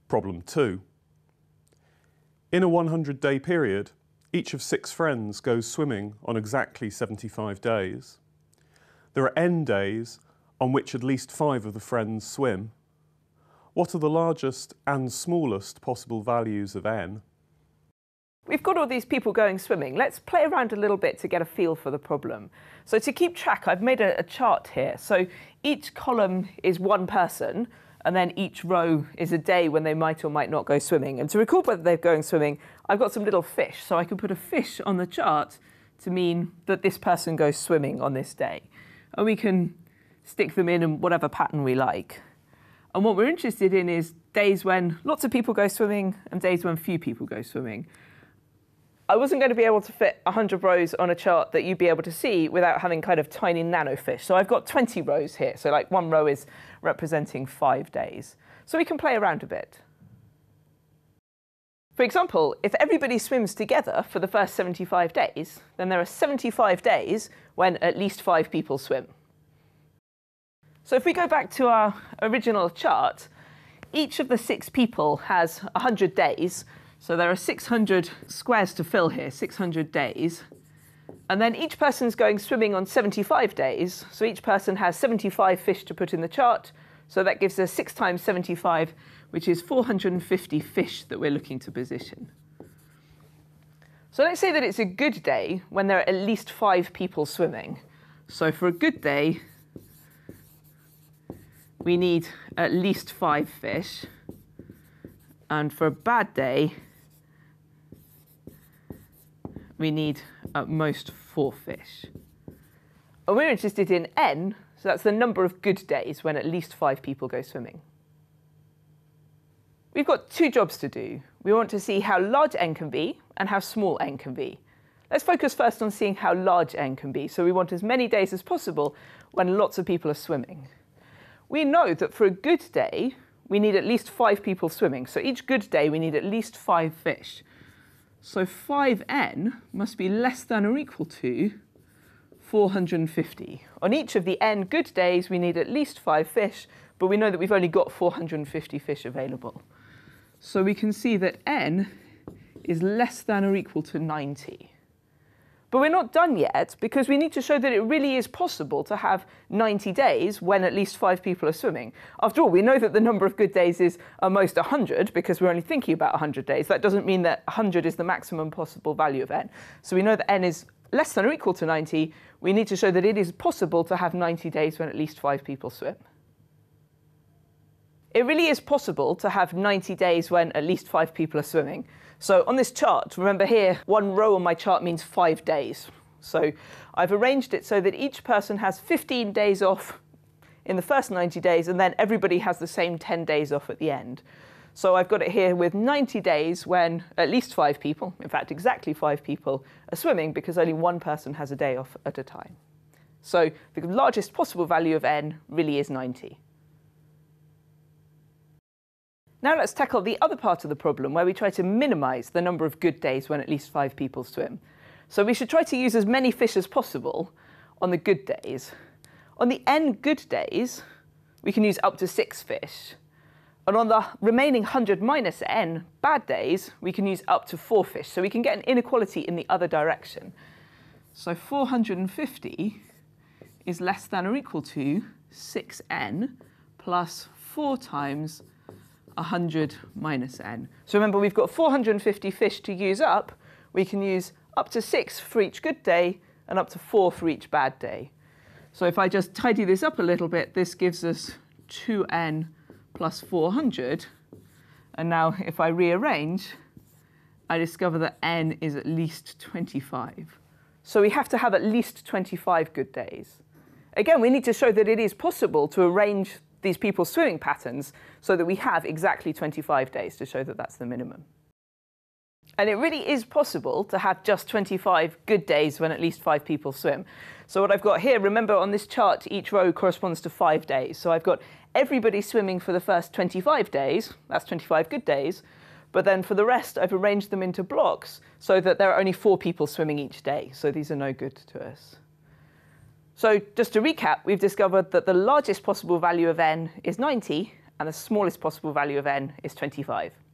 Problem 2. In a 100-day period, each of 6 friends goes swimming on exactly 75 days. There are n days on which at least 5 of the friends swim. What are the largest and smallest possible values of n? We've got all these people going swimming. Let's play around a little bit to get a feel for the problem. So to keep track, I've made a chart here. So each column is one person, and then each row is a day when they might or might not go swimming. And to record whether they're going swimming, I've got some little fish. So I can put a fish on the chart to mean that this person goes swimming on this day. And we can stick them in whatever pattern we like. And what we're interested in is days when lots of people go swimming and days when few people go swimming. I wasn't going to be able to fit 100 rows on a chart that you'd be able to see without having kind of tiny nano fish. So I've got 20 rows here. So like one row is representing 5 days. So we can play around a bit. For example, if everybody swims together for the first 75 days, then there are 75 days when at least 5 people swim. So if we go back to our original chart, each of the 6 people has 100 days. So there are 600 squares to fill here, 600 days. And then each person's going swimming on 75 days. So each person has 75 fish to put in the chart. So that gives us 6 times 75, which is 450 fish that we're looking to position. So let's say that it's a good day when there are at least 5 people swimming. So for a good day, we need at least 5 fish. And for a bad day, we need at most 4 fish. And we're interested in n, so that's the number of good days when at least 5 people go swimming. We've got 2 jobs to do. We want to see how large n can be and how small n can be. Let's focus first on seeing how large n can be. So we want as many days as possible when lots of people are swimming. We know that for a good day, we need at least 5 people swimming. So each good day, we need at least 5 fish. So 5n must be less than or equal to 450. On each of the n good days, we need at least 5 fish, but we know that we've only got 450 fish available. So we can see that n is less than or equal to 90. But we're not done yet, because we need to show that it really is possible to have 90 days when at least 5 people are swimming. After all, we know that the number of good days is almost 100, because we're only thinking about 100 days. That doesn't mean that 100 is the maximum possible value of n. So we know that n is less than or equal to 90. We need to show that it is possible to have 90 days when at least 5 people swim. It really is possible to have 90 days when at least 5 people are swimming. So on this chart, remember here, one row on my chart means 5 days. So I've arranged it so that each person has 15 days off in the first 90 days, and then everybody has the same 10 days off at the end. So I've got it here with 90 days when at least 5 people, in fact exactly 5 people, are swimming, because only one person has a day off at a time. So the largest possible value of n really is 90. Now let's tackle the other part of the problem, where we try to minimize the number of good days when at least 5 people swim. So we should try to use as many fish as possible on the good days. On the n good days, we can use up to 6 fish. And on the remaining 100 minus n bad days, we can use up to 4 fish. So we can get an inequality in the other direction. So 450 is less than or equal to 6n plus 4 times 100 minus n. So remember, we've got 450 fish to use up. We can use up to 6 for each good day and up to 4 for each bad day. So if I just tidy this up a little bit, this gives us 2n plus 400. And now if I rearrange, I discover that n is at least 25. So we have to have at least 25 good days. Again, we need to show that it is possible to arrange these people's swimming patterns so that we have exactly 25 days to show that that's the minimum. And it really is possible to have just 25 good days when at least 5 people swim. So what I've got here, remember on this chart, each row corresponds to 5 days. So I've got everybody swimming for the first 25 days. That's 25 good days. But then for the rest, I've arranged them into blocks so that there are only 4 people swimming each day. So these are no good to us. So just to recap, we've discovered that the largest possible value of n is 90, and the smallest possible value of n is 25.